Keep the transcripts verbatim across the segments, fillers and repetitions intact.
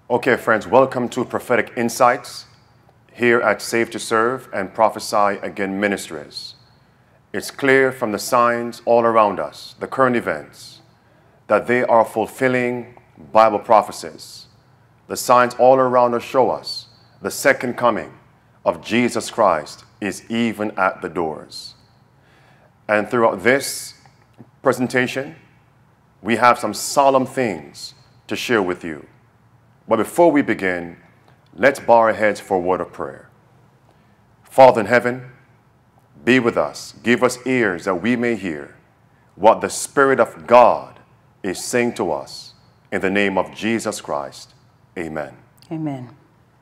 Okay, friends, welcome to Prophetic Insights here at Save to Serve and Prophesy Again Ministries. It's clear from the signs all around us, the current events, that they are fulfilling Bible prophecies. The signs all around us show us the second coming of Jesus Christ is even at the doors. And throughout this presentation, we have some solemn things to share with you. But before we begin, let's bow our heads for a word of prayer. Father in heaven, be with us. Give us ears that we may hear what the Spirit of God is saying to us. In the name of Jesus Christ, amen. Amen.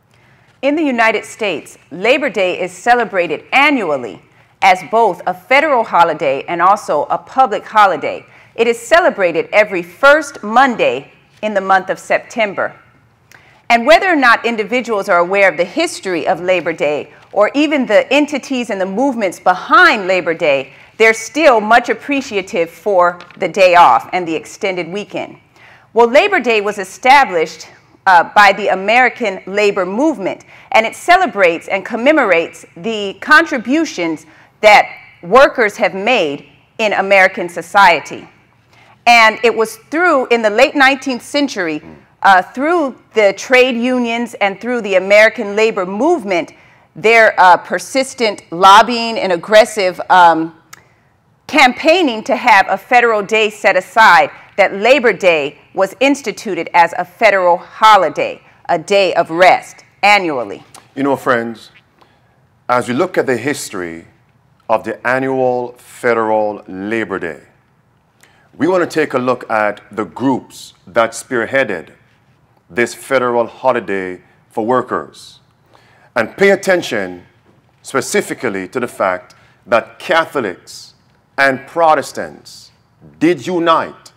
In the United States, Labor Day is celebrated annually as both a federal holiday and also a public holiday. It is celebrated every first Monday in the month of September. And whether or not individuals are aware of the history of Labor Day or even the entities and the movements behind Labor Day, they're still much appreciative for the day off and the extended weekend. Well, Labor Day was established uh, by the American labor movement, and it celebrates and commemorates the contributions that workers have made in American society. And it was through, in the late nineteenth century, Uh, through the trade unions and through the American labor movement, their uh, persistent lobbying and aggressive um, campaigning to have a federal day set aside, that Labor Day was instituted as a federal holiday, a day of rest annually. You know, friends, as we look at the history of the annual federal Labor Day, we want to take a look at the groups that spearheaded this federal holiday for workers, and pay attention specifically to the fact that Catholics and Protestants did unite,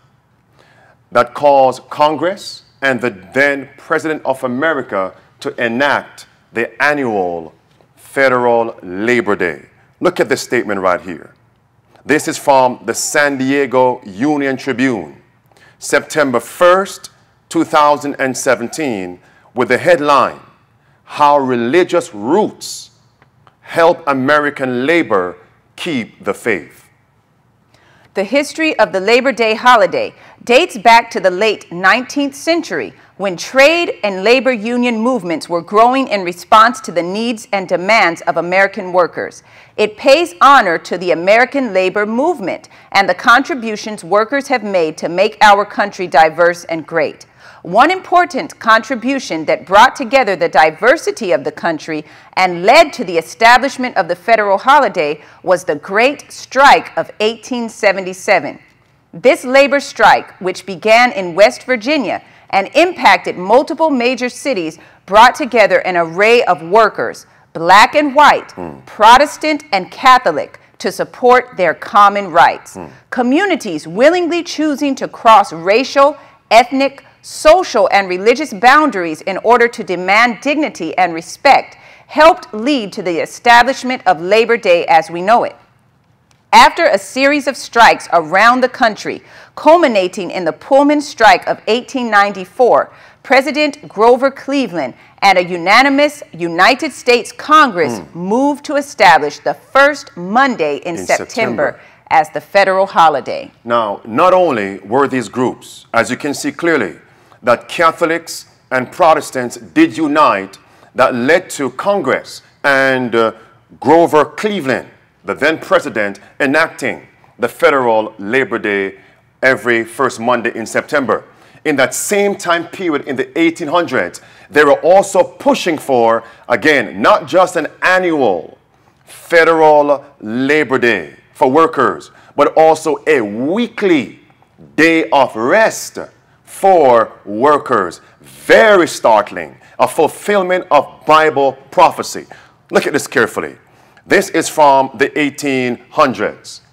that caused Congress and the then President of America to enact the annual federal Labor Day. Look at this statement right here. This is from the San Diego Union Tribune, September first, two thousand seventeen, with the headline, "How Religious Roots Help American Labor Keep the Faith." The history of the Labor Day holiday dates back to the late nineteenth century, when trade and labor union movements were growing in response to the needs and demands of American workers. It pays honor to the American labor movement and the contributions workers have made to make our country diverse and great. One important contribution that brought together the diversity of the country and led to the establishment of the federal holiday was the Great Strike of eighteen seventy-seven. This labor strike, which began in West Virginia and impacted multiple major cities, brought together an array of workers, black and white, mm. Protestant and Catholic, to support their common rights. Mm. Communities willingly choosing to cross racial, ethnic, social, and religious boundaries in order to demand dignity and respect helped lead to the establishment of Labor Day as we know it. After a series of strikes around the country, culminating in the Pullman strike of eighteen ninety-four, President Grover Cleveland and a unanimous United States Congress mm. moved to establish the first Monday in, in September, September as the federal holiday. Now, not only were these groups, as you can see clearly, that Catholics and Protestants did unite, that led to Congress and uh, Grover Cleveland, the then president, enacting the federal Labor Day every first Monday in September. In that same time period in the eighteen hundreds, they were also pushing for, again, not just an annual federal Labor Day for workers, but also a weekly day of rest for workers. Very startling, a fulfillment of Bible prophecy. Look at this carefully. This is from the eighteen hundreds.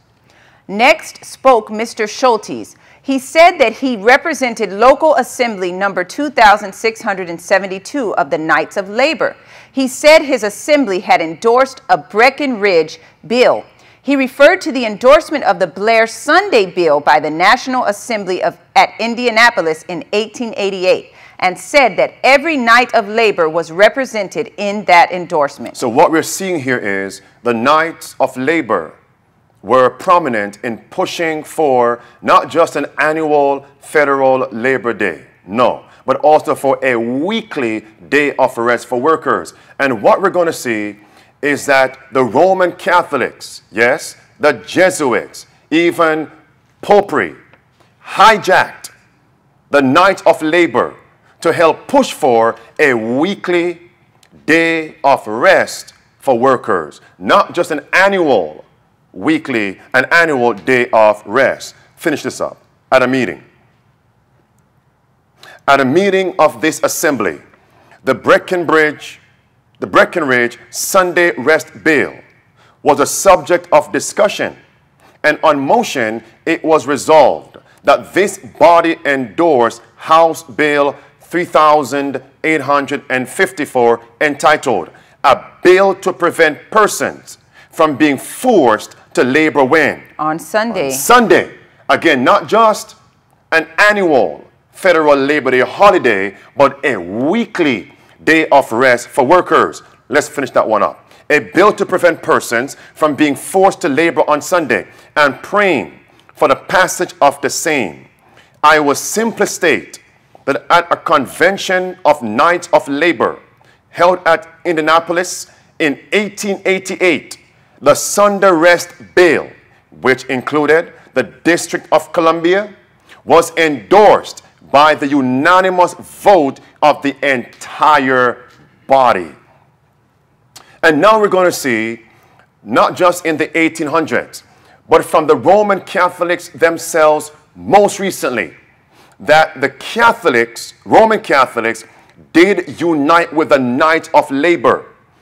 Next spoke Mister Schultes. He said that he represented local assembly number two thousand six hundred seventy-two of the Knights of Labor. He said his assembly had endorsed a Breckinridge bill. He referred to the endorsement of the Blair Sunday bill by the National Assembly of, at Indianapolis in eighteen eighty-eight and said that every Knight of Labor was represented in that endorsement. So what we're seeing here is the Knights of Labor were prominent in pushing for not just an annual federal Labor Day, no, but also for a weekly day of rest for workers. And what we're going to see is that the Roman Catholics, yes, the Jesuits, even Popery, hijacked the Knights of Labor to help push for a weekly day of rest for workers, not just an annual weekly, an annual day of rest. Finish this up. At a meeting, at a meeting of this assembly, the Breckenridge, the Breckenridge Sunday Rest Bill was a subject of discussion, and on motion, it was resolved that this body endorse House Bill three thousand eight hundred fifty-four, entitled "A Bill to Prevent Persons from Being Forced to Labor When?" On Sunday. On Sunday. Again, not just an annual federal Labor Day holiday, but a weekly day of rest for workers. Let's finish that one up. A bill to prevent persons from being forced to labor on Sunday, and praying for the passage of the same. I will simply state that at a convention of Knights of Labor held at Indianapolis in eighteen eighty-eight, the Sunday Rest Bill, which included the District of Columbia, was endorsed by the unanimous vote of the entire body. And now we're going to see, not just in the eighteen hundreds, but from the Roman Catholics themselves most recently, that the Catholics, Roman Catholics, did unite with the Knights of Labor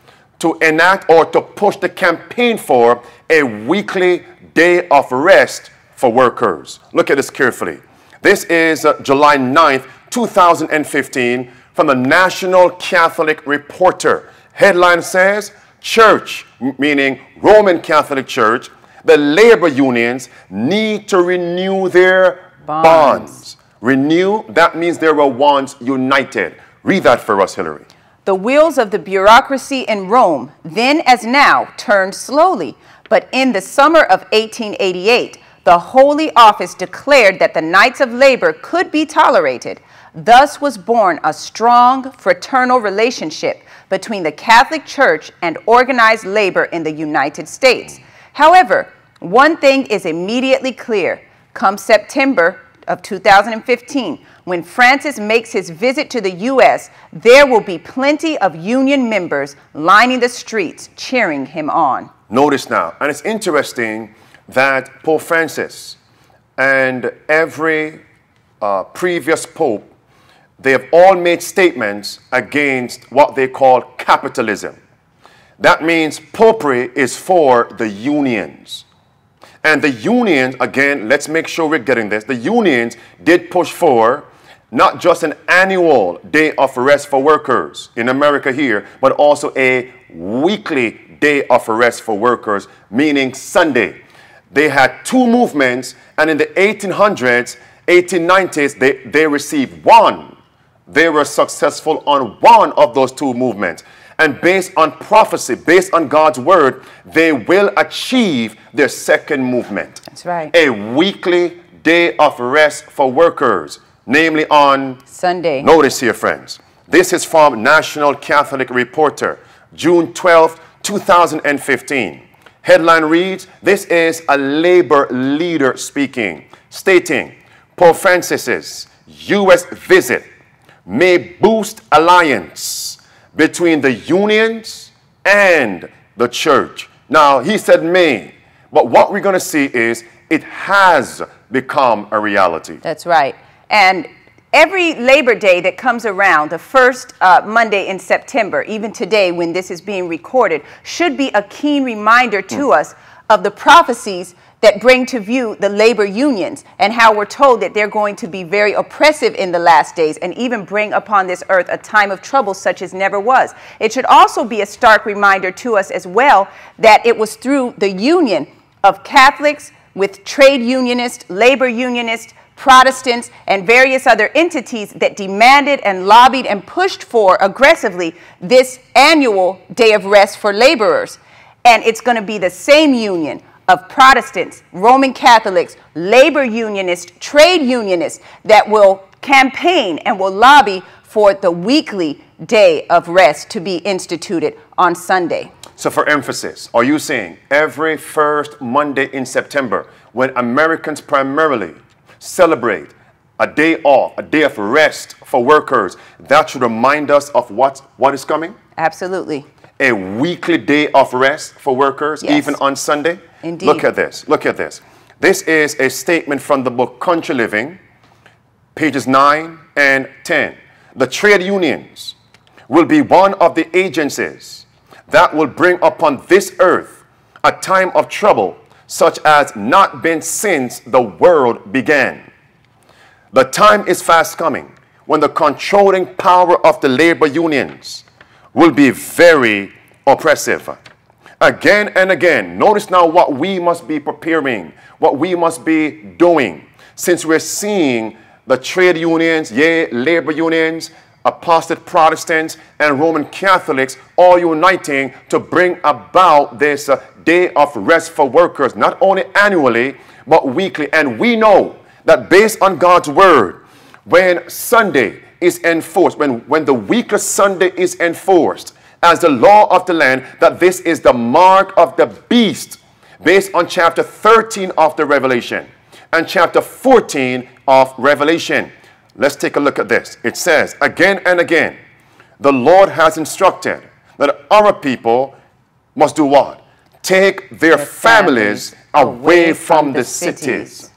to enact or to push the campaign for a weekly day of rest for workers. Look at this carefully. This is uh, July ninth, two thousand fifteen, from the National Catholic Reporter. Headline says, Church, meaning Roman Catholic Church, the labor unions need to renew their bonds. bonds. Renew, that means they were once united. Read that for us, Hillary. The wheels of the bureaucracy in Rome, then as now, turned slowly. But in the summer of eighteen eighty-eight, the Holy Office declared that the Knights of Labor could be tolerated. Thus was born a strong fraternal relationship between the Catholic Church and organized labor in the United States. However, one thing is immediately clear. Come September of two thousand fifteen, when Francis makes his visit to the U S, there will be plenty of union members lining the streets cheering him on. Notice now, and it's interesting that Pope Francis and every uh, previous pope, they have all made statements against what they call capitalism. That means popery is for the unions. And the unions, again, let's make sure we're getting this. The unions did push for not just an annual day of rest for workers in America here, but also a weekly day of rest for workers, meaning Sunday. They had two movements, and in the eighteen hundreds, eighteen nineties, they, they received one. They were successful on one of those two movements. And based on prophecy, based on God's word, they will achieve their second movement. That's right. A weekly day of rest for workers, namely on Sunday. Notice here, friends. This is from National Catholic Reporter, June twelfth, two thousand fifteen. Headline reads, this is a labor leader speaking, stating, Pope Francis's U S visit may boost alliance between the unions and the church. Now, he said may, but what we're going to see is it has become a reality. That's right. And every Labor Day that comes around, the first uh, Monday in September, even today when this is being recorded, should be a keen reminder to mm. us of the prophecies that bring to view the labor unions and how we're told that they're going to be very oppressive in the last days and even bring upon this earth a time of trouble such as never was. It should also be a stark reminder to us as well that it was through the union of Catholics with trade unionists, labor unionists, Protestants, and various other entities that demanded and lobbied and pushed for aggressively this annual day of rest for laborers. And it's going to be the same union of Protestants, Roman Catholics, labor unionists, trade unionists that will campaign and will lobby for the weekly day of rest to be instituted on Sunday. So for emphasis, are you saying every first Monday in September, when Americans primarily celebrate a day off, a day of rest for workers, that should remind us of what, what is coming? Absolutely. A weekly day of rest for workers, Yes. even on Sunday? Indeed. Look at this. Look at this. This is a statement from the book Country Living, pages nine and ten. The trade unions will be one of the agencies that will bring upon this earth a time of trouble such as not been since the world began. The time is fast coming when the controlling power of the labor unions will be very oppressive. Again and again, notice now what we must be preparing, what we must be doing, since we're seeing the trade unions, yea, labor unions, apostate Protestants, and Roman Catholics all uniting to bring about this uh, day of rest for workers, not only annually, but weekly. And we know that based on God's word, when Sunday is enforced, when, when the weekly Sunday is enforced as the law of the land, that this is the mark of the beast, based on chapter thirteen of the Revelation and chapter fourteen of Revelation. Let's take a look at this. It says, again and again, the Lord has instructed that our people must do what? Take their, their families, families away, away from, from the, the cities. cities.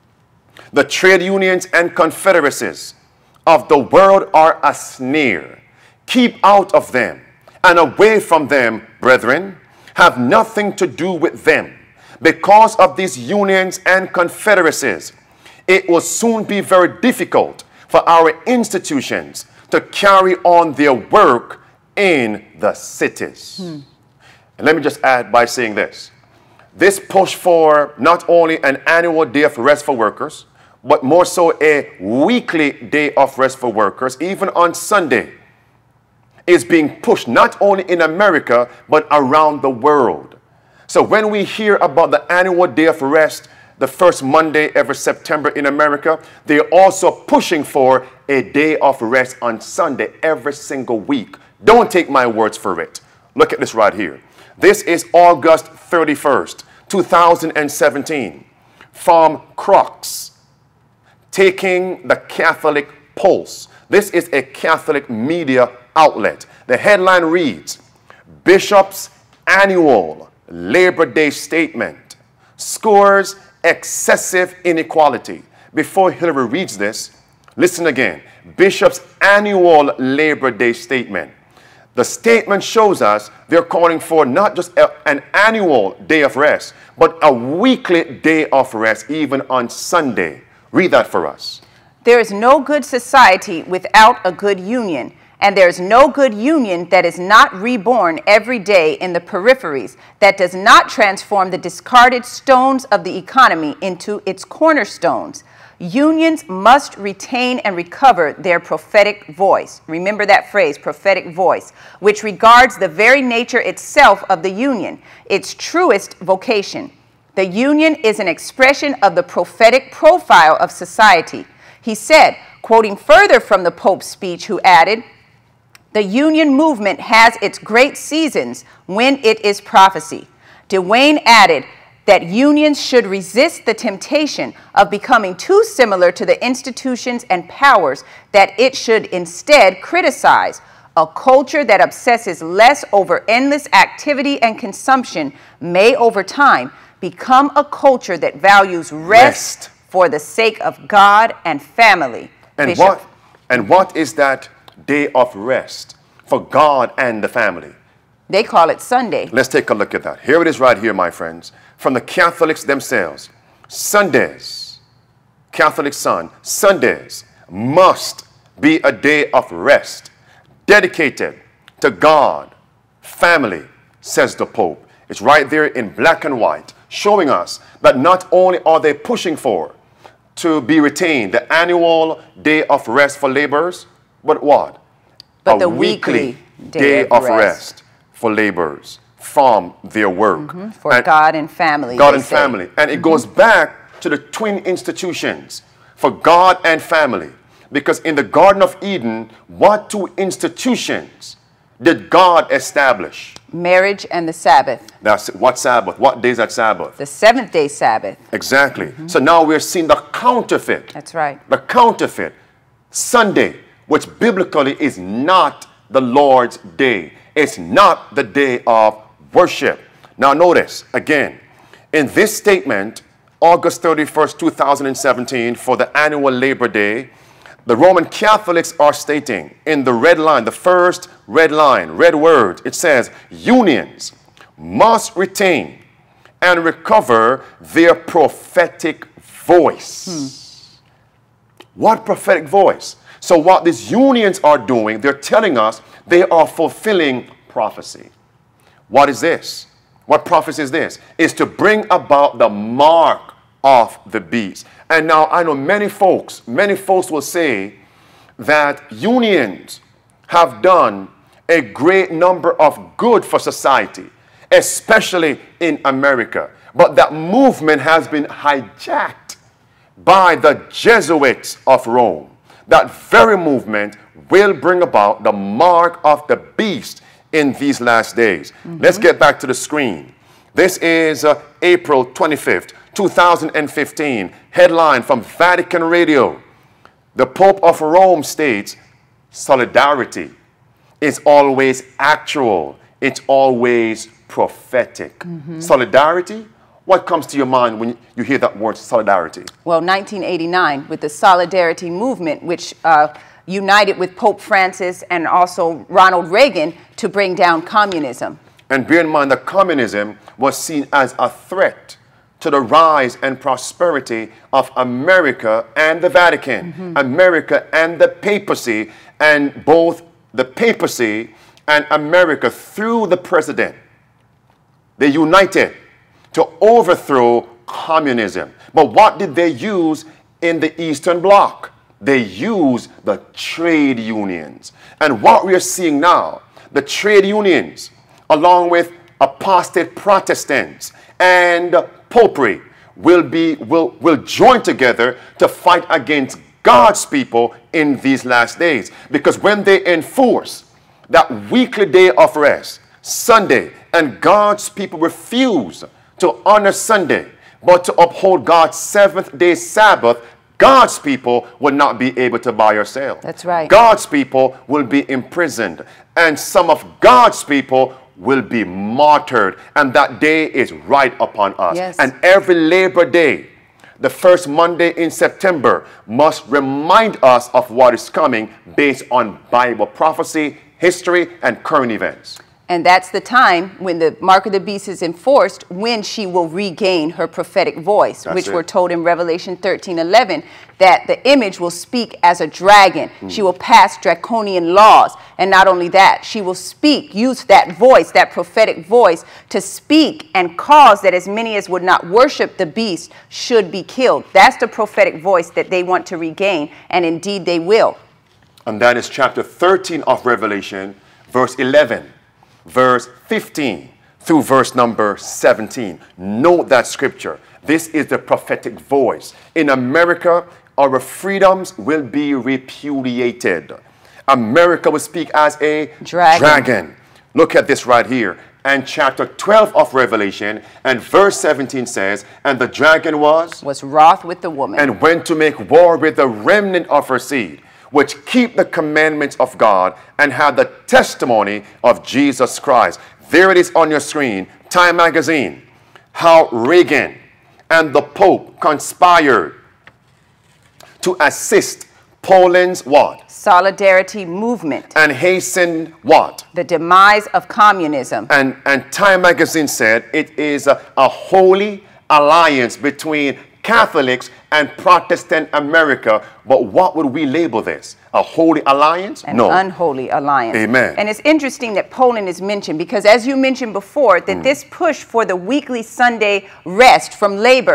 The trade unions and confederacies of the world are a snare. Keep out of them and away from them, brethren. Have nothing to do with them. Because of these unions and confederacies, it will soon be very difficult for our institutions to carry on their work in the cities. Hmm. And let me just add by saying this. This push for not only an annual day of rest for workers, but more so a weekly day of rest for workers, even on Sunday, is being pushed not only in America, but around the world. So when we hear about the annual day of rest, the first Monday every September in America, they're also pushing for a day of rest on Sunday every single week. Don't take my words for it. Look at this right here. This is August thirty-first, two thousand seventeen, from Crux, taking the Catholic Pulse. This is a Catholic media outlet. The headline reads, Bishop's Annual Labor Day Statement Scores Excessive Inequality. Before Hillary reads this, listen again. Bishop's Annual Labor Day Statement. The statement shows us they're calling for not just a, an annual day of rest, but a weekly day of rest, even on Sunday. Read that for us. There is no good society without a good union, and there is no good union that is not reborn every day in the peripheries, that does not transform the discarded stones of the economy into its cornerstones. Unions must retain and recover their prophetic voice. Remember that phrase, prophetic voice, which regards the very nature itself of the union, its truest vocation. The union is an expression of the prophetic profile of society. He said, quoting further from the Pope's speech, who added, the union movement has its great seasons when it is prophecy. DeWayne added that unions should resist the temptation of becoming too similar to the institutions and powers that it should instead criticize. A culture that obsesses less over endless activity and consumption may, over time, become a culture that values rest, rest. for the sake of God and family. And Bishop. what, and what is that day of rest for God and the family? They call it Sunday. Let's take a look at that. Here it is right here, my friends, from the Catholics themselves. Sundays, Catholic Sun, Sundays must be a day of rest, dedicated to God, family, says the Pope. It's right there in black and white, showing us that not only are they pushing for to be retained, the annual day of rest for laborers, but what? But a the weekly, weekly day, day of, of rest. rest. for laborers from their work. Mm-hmm. For and God and family. God they and say. family. And it Mm-hmm. goes back to the twin institutions for God and family. Because in the Garden of Eden, what two institutions did God establish? Marriage and the Sabbath. That's what Sabbath? What day is that Sabbath? The seventh day Sabbath. Exactly. Mm-hmm. So now we're seeing the counterfeit. That's right. The counterfeit, Sunday, which biblically is not the Lord's day. It's not the day of worship. Now notice, again, in this statement, August thirty-first, two thousand seventeen, for the annual Labor Day, the Roman Catholics are stating in the red line, the first red line, red word, it says, unions must retain and recover their prophetic voice. Hmm. What prophetic voice? So what these unions are doing, they're telling us they are fulfilling prophecy. What is this? What prophecy is this? Is to bring about the mark of the beast. And now I know many folks, many folks will say that unions have done a great number of good for society, especially in America. But that movement has been hijacked by the Jesuits of Rome. That very movement will bring about the mark of the beast in these last days. Mm-hmm. Let's get back to the screen. This is uh, April twenty-fifth, two thousand fifteen. Headline from Vatican Radio. The Pope of Rome states, solidarity is always actual. It's always prophetic. Mm-hmm. Solidarity? What comes to your mind when you hear that word solidarity? Well, nineteen eighty-nine, with the Solidarity Movement, which uh, united with Pope Francis and also Ronald Reagan to bring down communism. And bear in mind that communism was seen as a threat to the rise and prosperity of America and the Vatican, mm-hmm. America and the papacy, and both the papacy and America through the president. They united to overthrow communism. But what did they use in the Eastern Bloc? They used the trade unions. And what we are seeing now, the trade unions, along with apostate Protestants and popery, will be will will join together to fight against God's people in these last days. Because when they enforce that weekly day of rest, Sunday, and God's people refuse to honor Sunday, but to uphold God's seventh day Sabbath, God's people will not be able to buy or sell. That's right. God's people will be imprisoned, and some of God's people will be martyred, and that day is right upon us. Yes. And every Labor Day, the first Monday in September, must remind us of what is coming based on Bible prophecy, history, and current events. And that's the time when the mark of the beast is enforced, when she will regain her prophetic voice, That's which it. we're told in Revelation thirteen eleven, that the image will speak as a dragon. Mm. She will pass draconian laws. And not only that, she will speak, use that voice, that prophetic voice, to speak and cause that as many as would not worship the beast should be killed. That's the prophetic voice that they want to regain, and indeed they will. And that is chapter thirteen of Revelation, verse eleven. Verse fifteen through verse number seventeen. Note that scripture. This is the prophetic voice. In America, our freedoms will be repudiated. America will speak as a dragon. dragon. Look at this right here. And chapter twelve of Revelation and verse seventeen says, and the dragon was? Was wroth with the woman. And went to make war with the remnant of her seed, which keep the commandments of God and have the testimony of Jesus Christ. There it is on your screen, Time Magazine, how Reagan and the Pope conspired to assist Poland's what? Solidarity movement. And hasten what? The demise of communism. And, and Time Magazine said it is a, a holy alliance between Catholics and Protestant America. But what would we label this? A holy alliance? An no. unholy alliance. Amen. And it's interesting that Poland is mentioned because, as you mentioned before, that mm. this push for the weekly Sunday rest from labor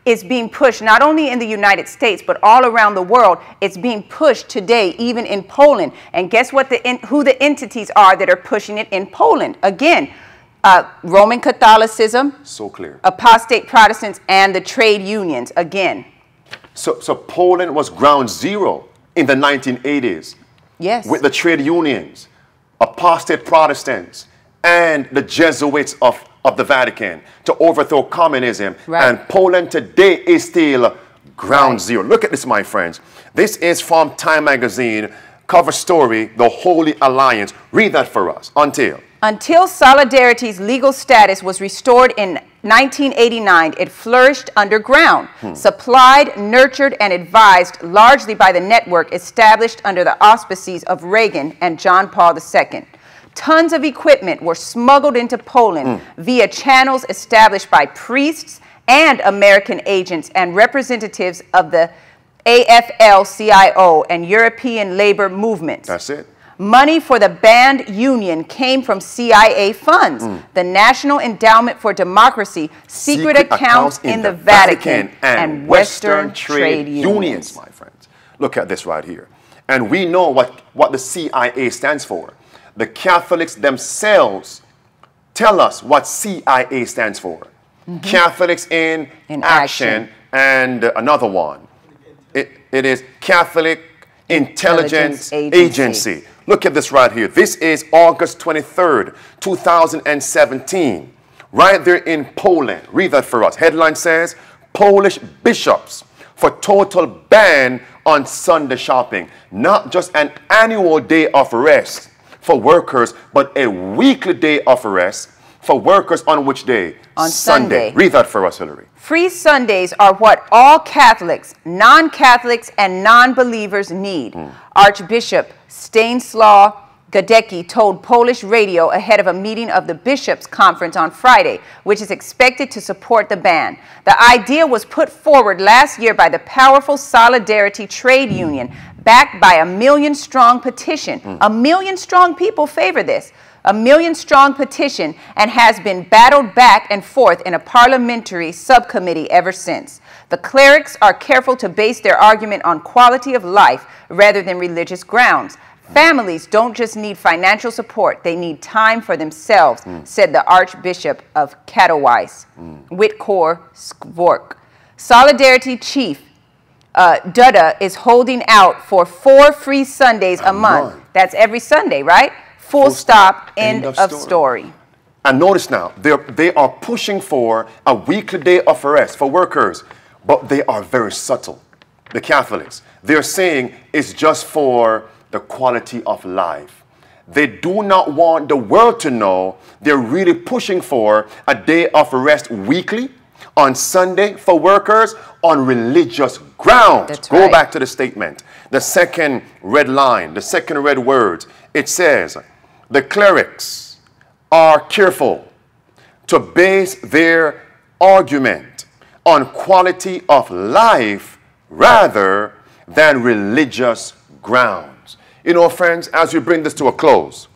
is being pushed not only in the United States, but all around the world. It's being pushed today, even in Poland. And guess what the in, who the entities are that are pushing it in Poland? Again, uh, Roman Catholicism, so clear, apostate Protestants, and the trade unions, again. So, so Poland was ground zero in the nineteen eighties. Yes. With the trade unions, apostate Protestants, and the Jesuits of, of the Vatican to overthrow communism. Right. And Poland today is still ground Right. zero. Look at this, my friends. This is from Time Magazine, cover story, The Holy Alliance. Read that for us. Until. Until Solidarity's legal status was restored in nineteen eighty-nine, it flourished underground, hmm. supplied, nurtured, and advised largely by the network established under the auspices of Reagan and John Paul the Second. Tons of equipment were smuggled into Poland mm. via channels established by priests and American agents and representatives of the A F L C I O and European labor movements. That's it. Money for the banned union came from C I A funds, mm. the National Endowment for Democracy, secret, secret accounts, accounts in, in the, the Vatican, Vatican, and, and Western, Western trade, trade unions. unions, my friends. Look at this right here. And we know what, what the C I A stands for. The Catholics themselves tell us what C I A stands for. Mm-hmm. Catholics in, in action, action, and another one. It, it is Catholic Intelligence, Intelligence Agency. Agency. Look at this right here. This is August twenty-third, two thousand seventeen. Right there in Poland. Read that for us. Headline says, Polish bishops for total ban on Sunday shopping. Not just an annual day of rest for workers, but a weekly day of rest for workers on which day? On Sunday. Sunday. Read that for us, Hillary. Free Sundays are what all Catholics, non-Catholics, and non-believers need. Mm. Archbishop Stanislaw Gadecki told Polish radio ahead of a meeting of the Bishops' Conference on Friday, which is expected to support the ban. The idea was put forward last year by the powerful Solidarity Trade Union, backed by a million-strong petition. Mm. A million-strong people favor this. A million-strong petition, and has been battled back and forth in a parliamentary subcommittee ever since. The clerics are careful to base their argument on quality of life rather than religious grounds. Families don't just need financial support, they need time for themselves, mm. said the Archbishop of Katowice, mm. Witkour Skvork. Solidarity chief uh, Duda is holding out for four free Sundays a, a month. month. That's every Sunday, right? Full, Full stop, stop, end, end of, of story. story. And notice now, they are pushing for a weekly day of rest for workers, but they are very subtle, the Catholics. They're saying it's just for the quality of life. They do not want the world to know they're really pushing for a day of rest weekly on Sunday for workers on religious grounds. That's Go right. back to the statement. The second red line, the second red word, it says, the clerics are careful to base their argument on quality of life rather than religious grounds. You know, friends, as we bring this to a close,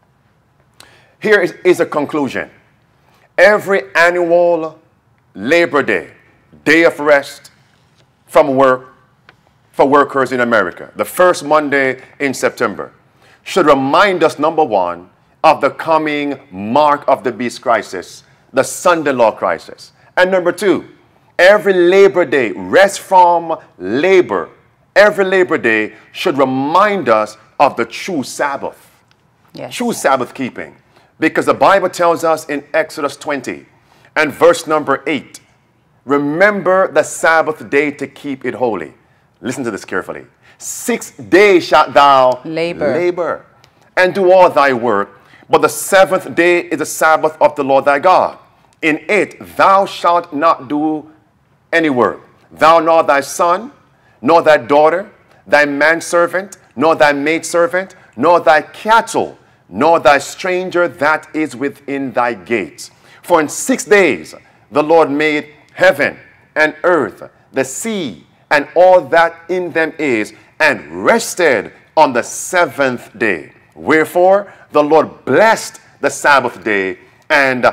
here is, is a conclusion. Every annual Labor Day, day of rest from work for workers in America, the first Monday in September, should remind us, number one, of the coming mark of the beast crisis, the Sunday law crisis. And number two, every Labor Day, rest from labor, every Labor Day should remind us of the true Sabbath, yes. true Sabbath keeping. Because the Bible tells us in Exodus twenty and verse number eight, remember the Sabbath day to keep it holy. Listen to this carefully. Six days shalt thou labor. labor and do all thy work, but the seventh day is the Sabbath of the Lord thy God. In it thou shalt not do any work, thou nor thy son, nor thy daughter, thy manservant, nor thy maidservant, nor thy cattle, nor thy stranger that is within thy gates. For in six days the Lord made heaven and earth, the sea, and all that in them is, and rested on the seventh day. Wherefore the Lord blessed the Sabbath day and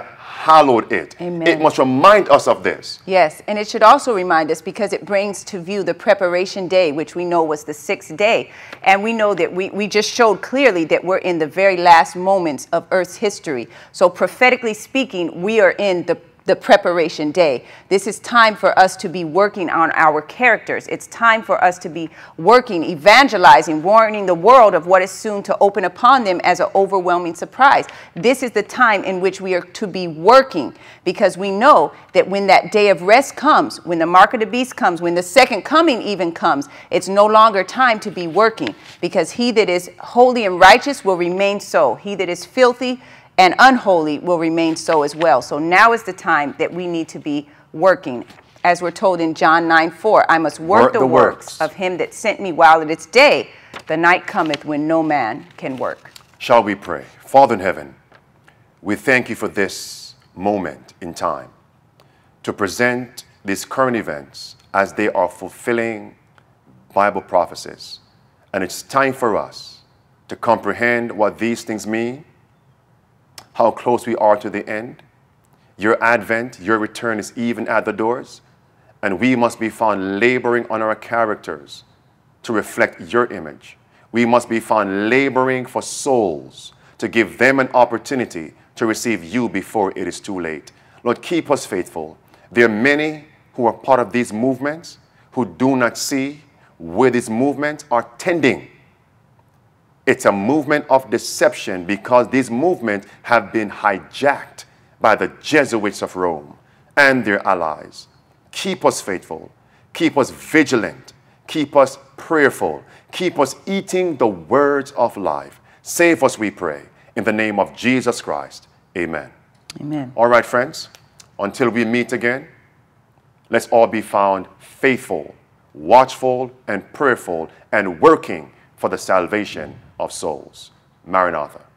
hallowed it. Amen. It must remind us of this. Yes, and it should also remind us because it brings to view the preparation day, which we know was the sixth day. And we know that we, we just showed clearly that we're in the very last moments of Earth's history. So prophetically speaking, we are in the the preparation day. This is time for us to be working on our characters. It's time for us to be working, evangelizing, warning the world of what is soon to open upon them as an overwhelming surprise. This is the time in which we are to be working, because we know that when that day of rest comes, when the mark of the beast comes, when the second coming even comes, it's no longer time to be working, because he that is holy and righteous will remain so. He that is filthy and unholy will remain so as well. So now is the time that we need to be working. As we're told in John nine four, I must work, work the, the works. works of him that sent me while it is day. The night cometh when no man can work. Shall we pray? Father in heaven, we thank you for this moment in time to present these current events as they are fulfilling Bible prophecies. And it's time for us to comprehend what these things mean, how close we are to the end. Your advent, your return is even at the doors, and we must be found laboring on our characters to reflect your image. We must be found laboring for souls to give them an opportunity to receive you before it is too late. Lord, keep us faithful. There are many who are part of these movements who do not see where these movements are tending. It's a movement of deception because these movements have been hijacked by the Jesuits of Rome and their allies. Keep us faithful. Keep us vigilant. Keep us prayerful. Keep us eating the words of life. Save us, we pray, in the name of Jesus Christ. Amen. Amen. All right, friends, until we meet again, let's all be found faithful, watchful, and prayerful, and working for the salvation of souls. Maranatha.